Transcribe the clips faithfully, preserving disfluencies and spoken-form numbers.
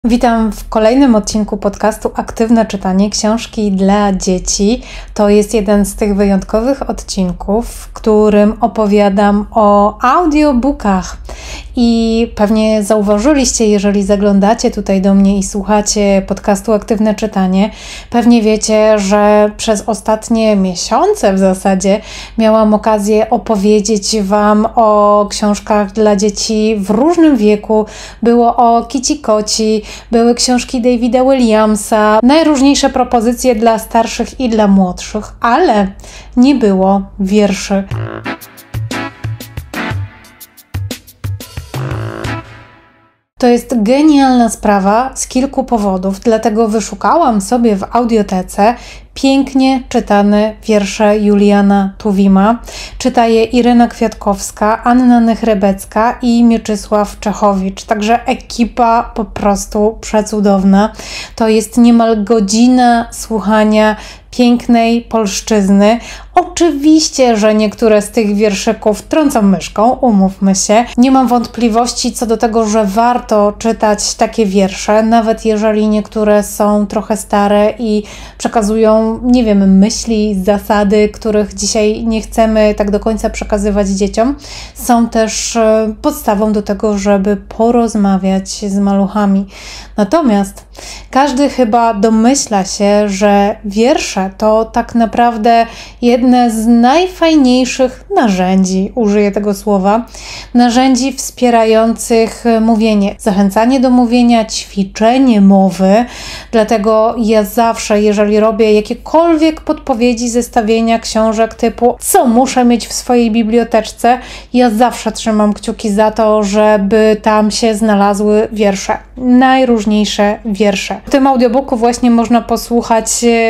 Witam w kolejnym odcinku podcastu Aktywne czytanie książki dla dzieci. To jest jeden z tych wyjątkowych odcinków, w którym opowiadam o audiobookach. I pewnie zauważyliście, jeżeli zaglądacie tutaj do mnie i słuchacie podcastu Aktywne czytanie, pewnie wiecie, że przez ostatnie miesiące w zasadzie miałam okazję opowiedzieć Wam o książkach dla dzieci w różnym wieku. Było o Kici Koci, były książki Davida Williamsa, najróżniejsze propozycje dla starszych i dla młodszych, ale nie było wierszy. To jest genialna sprawa z kilku powodów, dlatego wyszukałam sobie w audiotece pięknie czytane wiersze Juliana Tuwima. Czyta je Irena Kwiatkowska, Anna Nechrebecka i Mieczysław Czechowicz. Także ekipa po prostu przecudowna. To jest niemal godzina słuchania pięknej polszczyzny. Oczywiście, że niektóre z tych wierszyków trącą myszką, umówmy się. Nie mam wątpliwości co do tego, że warto czytać takie wiersze, nawet jeżeli niektóre są trochę stare i przekazują, nie wiem, myśli, zasady, których dzisiaj nie chcemy tak do końca przekazywać dzieciom. Są też podstawą do tego, żeby porozmawiać z maluchami. Natomiast każdy chyba domyśla się, że wiersze to tak naprawdę jedne z najfajniejszych narzędzi, użyję tego słowa, narzędzi wspierających mówienie. Zachęcanie do mówienia, ćwiczenie mowy. Dlatego ja zawsze, jeżeli robię jakiekolwiek podpowiedzi, zestawienia książek typu co muszę mieć w swojej biblioteczce, ja zawsze trzymam kciuki za to, żeby tam się znalazły wiersze. Najróżniejsze wiersze. W tym audiobooku właśnie można posłuchać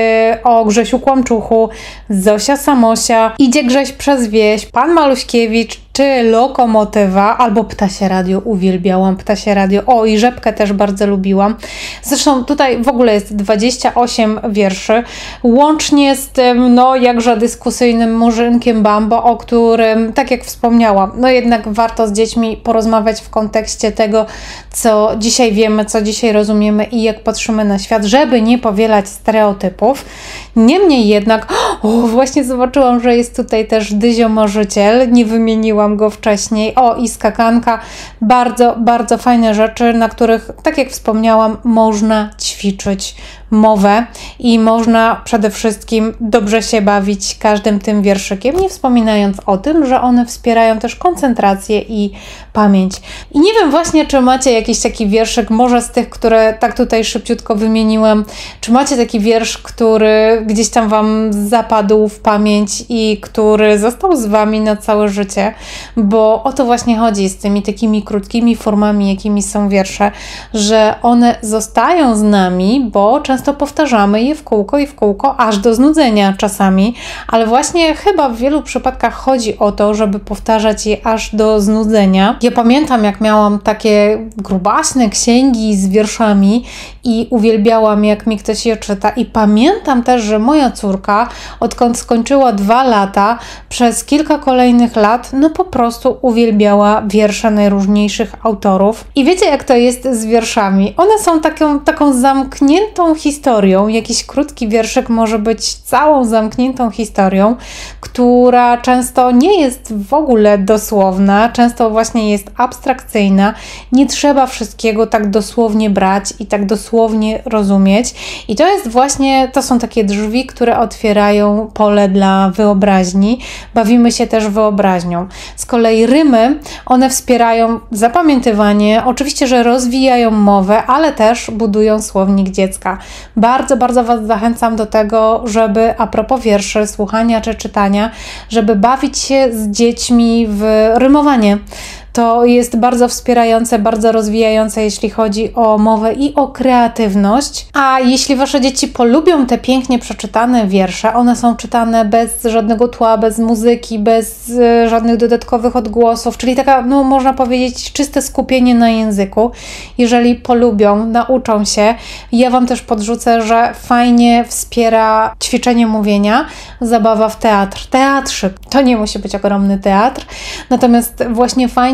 o Grzesiu Kłamczuchu, Zosia Samosia, Idzie Grześ przez wieś, Pan Maluśkiewicz, czy Lokomotywa, albo Ptasie Radio. Uwielbiałam Ptasie Radio. O, i Rzepkę też bardzo lubiłam. Zresztą tutaj w ogóle jest dwadzieścia osiem wierszy, łącznie z tym, no jakże dyskusyjnym Murzynkiem Bambo, o którym, tak jak wspomniałam, no jednak warto z dziećmi porozmawiać w kontekście tego, co dzisiaj wiemy, co dzisiaj rozumiemy i jak patrzymy na świat, żeby nie powielać stereotypów. Niemniej jednak, o, właśnie zobaczyłam, że jest tutaj też Dyzio Marzyciel, nie wymieniłam go wcześniej. O, i Skakanka. Bardzo, bardzo fajne rzeczy, na których, tak jak wspomniałam, można ćwiczyć mowę i można przede wszystkim dobrze się bawić każdym tym wierszykiem, nie wspominając o tym, że one wspierają też koncentrację i pamięć. I nie wiem właśnie, czy macie jakiś taki wierszyk, może z tych, które tak tutaj szybciutko wymieniłam, czy macie taki wiersz, który gdzieś tam Wam zapadł w pamięć i który został z Wami na całe życie, bo o to właśnie chodzi z tymi takimi krótkimi formami, jakimi są wiersze, że one zostają z nami, bo często to powtarzamy je w kółko i w kółko, aż do znudzenia czasami, ale właśnie chyba w wielu przypadkach chodzi o to, żeby powtarzać je aż do znudzenia. Ja pamiętam, jak miałam takie grubaśne księgi z wierszami i uwielbiałam, jak mi ktoś je czyta, i pamiętam też, że moja córka, odkąd skończyła dwa lata, przez kilka kolejnych lat, no po prostu uwielbiała wiersze najróżniejszych autorów. I wiecie, jak to jest z wierszami? One są taką, taką zamkniętą historią. Jakiś krótki wierszyk może być całą zamkniętą historią, która często nie jest w ogóle dosłowna, często właśnie jest abstrakcyjna. Nie trzeba wszystkiego tak dosłownie brać i tak dosłownie rozumieć. I to jest właśnie, to są takie drzwi, które otwierają pole dla wyobraźni. Bawimy się też wyobraźnią. Z kolei rymy, one wspierają zapamiętywanie, oczywiście, że rozwijają mowę, ale też budują słownik dziecka. Bardzo, bardzo Was zachęcam do tego, żeby a propos wierszy, słuchania czy czytania, żeby bawić się z dziećmi w rymowanie. To jest bardzo wspierające, bardzo rozwijające, jeśli chodzi o mowę i o kreatywność. A jeśli Wasze dzieci polubią te pięknie przeczytane wiersze, one są czytane bez żadnego tła, bez muzyki, bez y, żadnych dodatkowych odgłosów, czyli taka, no można powiedzieć, czyste skupienie na języku. Jeżeli polubią, nauczą się. Ja Wam też podrzucę, że fajnie wspiera ćwiczenie mówienia, zabawa w teatr. Teatrzyk. To nie musi być ogromny teatr, natomiast właśnie fajnie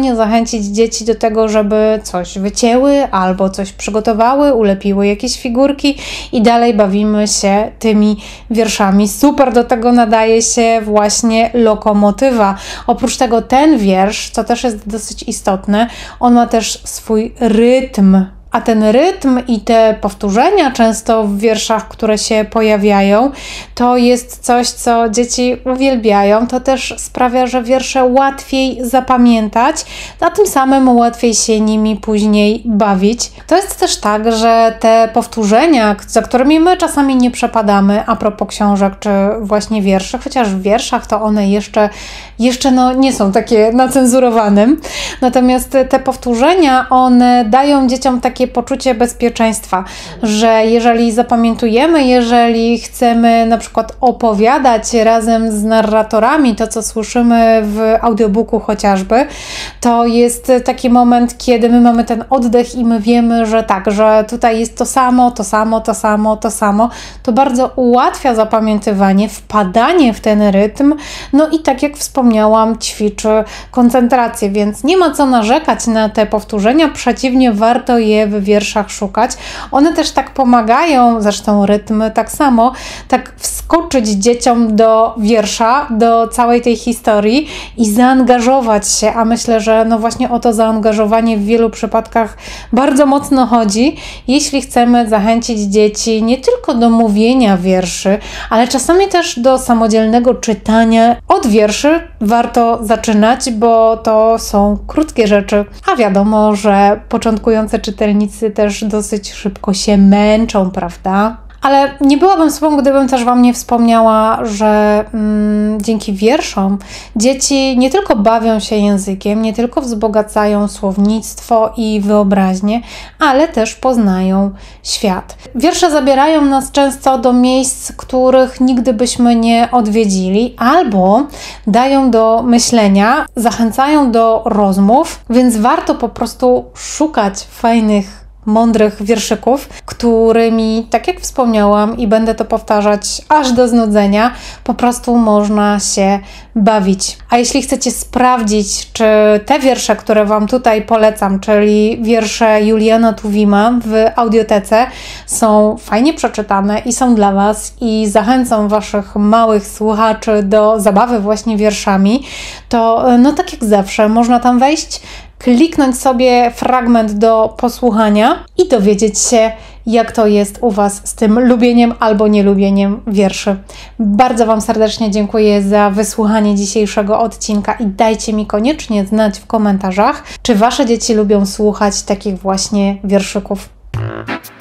fajnie zachęcić dzieci do tego, żeby coś wycięły albo coś przygotowały, ulepiły jakieś figurki i dalej bawimy się tymi wierszami. Super do tego nadaje się właśnie lokomotywa. Oprócz tego ten wiersz, co też jest dosyć istotne, on ma też swój rytm. A ten rytm i te powtórzenia często w wierszach, które się pojawiają, to jest coś, co dzieci uwielbiają. To też sprawia, że wiersze łatwiej zapamiętać, a tym samym łatwiej się nimi później bawić. To jest też tak, że te powtórzenia, za którymi my czasami nie przepadamy, a propos książek czy właśnie wierszy, chociaż w wierszach to one jeszcze, jeszcze no, nie są takie na cenzurowanym. Natomiast te powtórzenia, one dają dzieciom takie poczucie bezpieczeństwa, że jeżeli zapamiętujemy, jeżeli chcemy na przykład opowiadać razem z narratorami to, co słyszymy w audiobooku chociażby, to jest taki moment, kiedy my mamy ten oddech i my wiemy, że tak, że tutaj jest to samo, to samo, to samo, to samo. To bardzo ułatwia zapamiętywanie, wpadanie w ten rytm, no i tak jak wspomniałam, ćwiczy koncentrację, więc nie ma co narzekać na te powtórzenia, przeciwnie, warto je w wierszach szukać. One też tak pomagają, zresztą rytm tak samo, tak wskoczyć dzieciom do wiersza, do całej tej historii i zaangażować się, a myślę, że no właśnie o to zaangażowanie w wielu przypadkach bardzo mocno chodzi, jeśli chcemy zachęcić dzieci nie tylko do mówienia wierszy, ale czasami też do samodzielnego czytania. Od wierszy warto zaczynać, bo to są krótkie rzeczy, a wiadomo, że początkujące czytelnicy też dosyć szybko się męczą, prawda? Ale nie byłabym sobą, gdybym też Wam nie wspomniała, że mm, dzięki wierszom dzieci nie tylko bawią się językiem, nie tylko wzbogacają słownictwo i wyobraźnię, ale też poznają świat. Wiersze zabierają nas często do miejsc, których nigdy byśmy nie odwiedzili, albo dają do myślenia, zachęcają do rozmów, więc warto po prostu szukać fajnych, mądrych wierszyków, którymi, tak jak wspomniałam i będę to powtarzać aż do znudzenia, po prostu można się bawić. A jeśli chcecie sprawdzić, czy te wiersze, które Wam tutaj polecam, czyli wiersze Juliana Tuwima w audiotece, są fajnie przeczytane i są dla Was i zachęcą Waszych małych słuchaczy do zabawy właśnie wierszami, to no tak jak zawsze można tam wejść, kliknąć sobie fragment do posłuchania i dowiedzieć się, jak to jest u Was z tym lubieniem albo nielubieniem wierszy. Bardzo Wam serdecznie dziękuję za wysłuchanie dzisiejszego odcinka i dajcie mi koniecznie znać w komentarzach, czy Wasze dzieci lubią słuchać takich właśnie wierszyków.